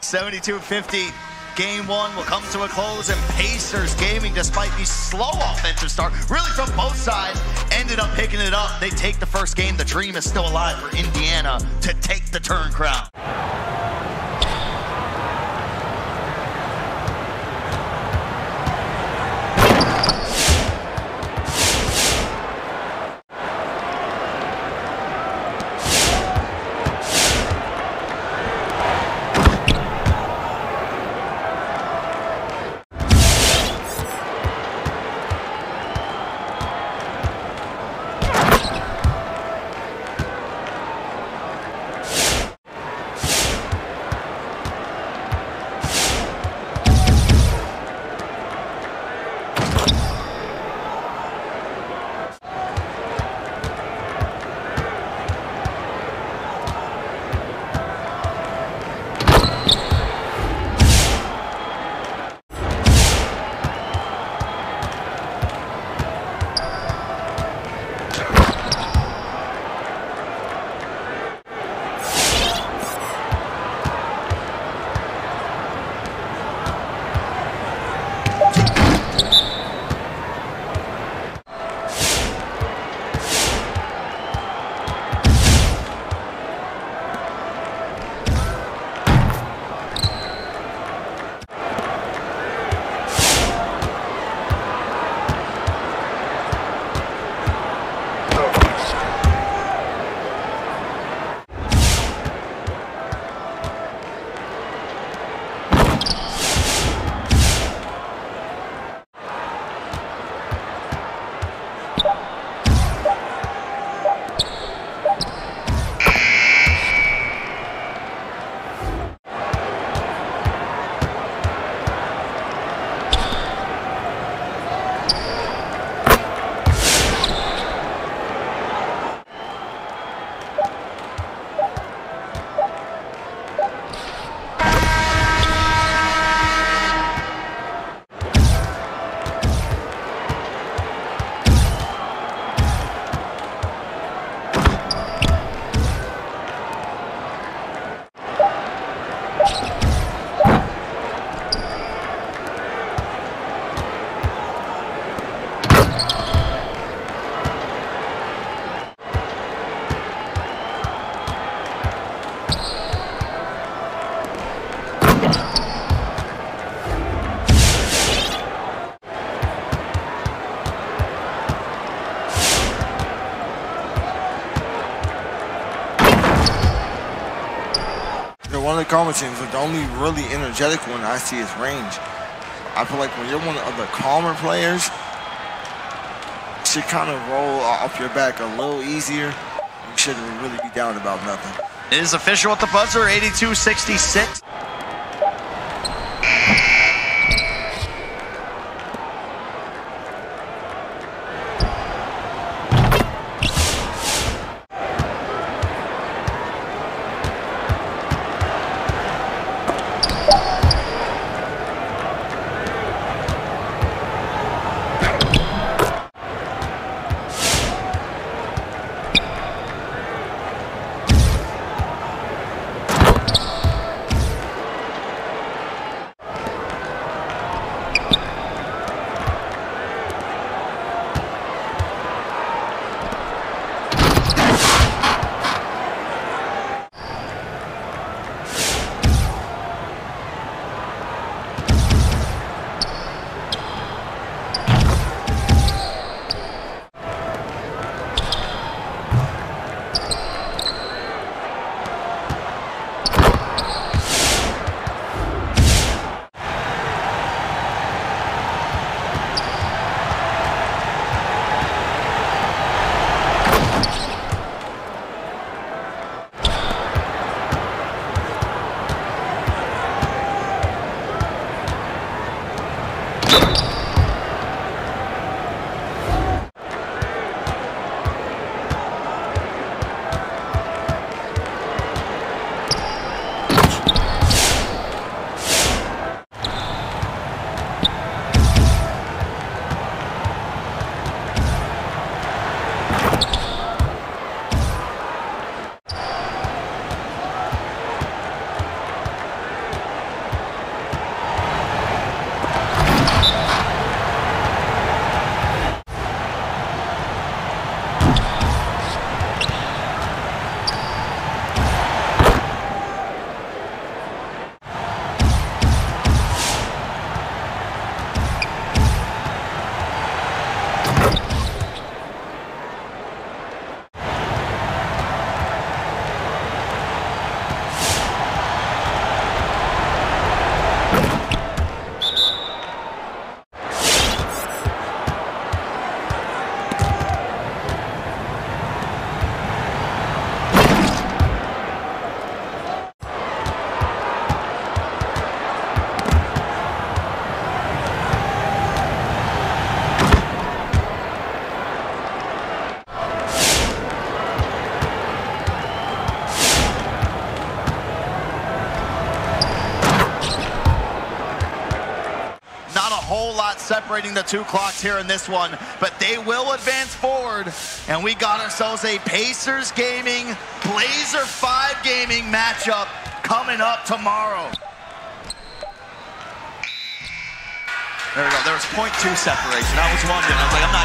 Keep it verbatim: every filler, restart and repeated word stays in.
seventy-two fifty. Game one will come to a close, and Pacers Gaming, despite the slow offensive start, really from both sides, ended up picking it up. They take the first game. The dream is still alive for Indiana to take the turn crown. One of the common teams, but the only really energetic one I see is range. I feel like when you're one of the calmer players, you should kind of roll off your back a little easier. You shouldn't really be down about nothing. It is official at the buzzer, eighty-two sixty-six. separating the two clocks here in this one, but they will advance forward, and we got ourselves a Pacers Gaming, Blazer five Gaming matchup coming up tomorrow. There we go. There was point two separation. I was wondering. I was like, I'm